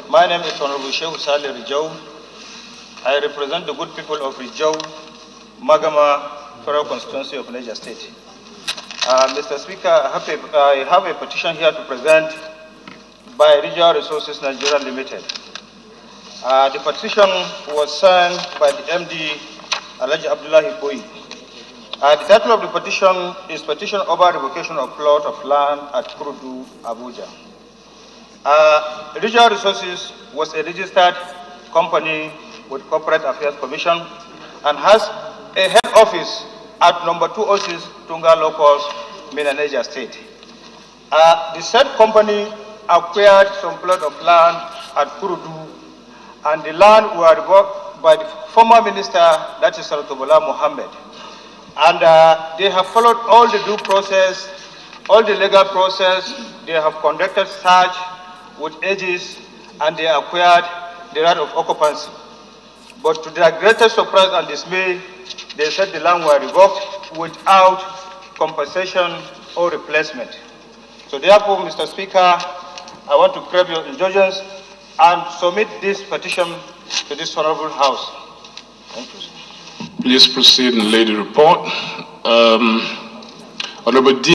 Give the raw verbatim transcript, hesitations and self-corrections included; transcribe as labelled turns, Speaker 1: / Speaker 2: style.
Speaker 1: My name is Honorable Sheikh Saleh Rijau. I represent the good people of Rijau, Magama, Federal Constituency of Niger State. Uh, Mister Speaker, I have, a, I have a petition here to present by Rijau Resources Nigeria Limited. Uh, the petition was signed by the M D, Alhaji Abdullahi Boyi. Uh, the title of the petition is Petition over Revocation of Plot of Land at Kurudu, Abuja. Uh, Rijau Resources was a registered company with Corporate Affairs Commission and has a head office at number two oh six Tunga Locals, Mina, Niger State. Uh, the said company acquired some plot of land at Kurudu, and the land were revoked by the former minister, that is Saratobola Mohammed. And uh, they have followed all the due process, all the legal process. They have conducted search with ages, and they acquired the right of occupancy. But to their greatest surprise and dismay, they said the land were revoked without compensation or replacement. So therefore, Mister Speaker, I want to crave your indulgence and submit this petition to this honorable House. Thank you, sir.
Speaker 2: Please proceed and lay the report. Um, Honorable D.